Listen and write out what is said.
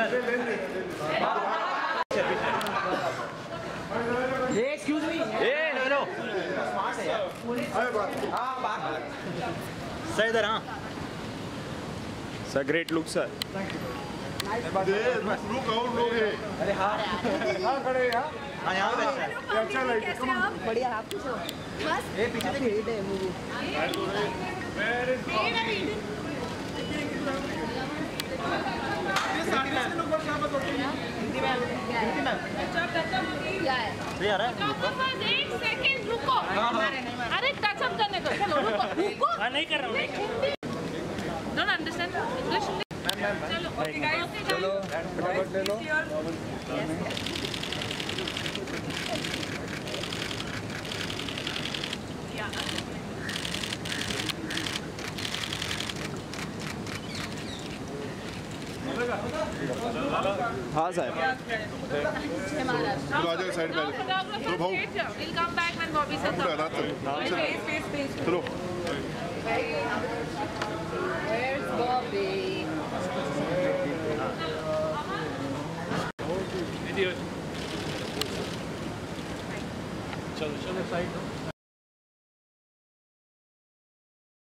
Excuse me. No. Sir, इधर हाँ. Sir, great look, sir. Thank you. लोग और लोग हैं. अरे हाँ खड़े हैं. हाँ यहाँ पे अच्छा लगे. बढ़िया आप कुछ बस ये पीछे देखिए. है मूवी क्या है सही आ रहा है. एक सेकंड रुको. अरे टच अप करने दो. चलो रुको. हाँ नहीं कर रहा हूँ. Don't understand English. चलो ओके गाइस. चलो फटाफट ले लो. हाँ साहब. आजा साइड में. चलो भाऊ. We'll come back when Bobby says something. चलो. Where's Bobby चलो साइड.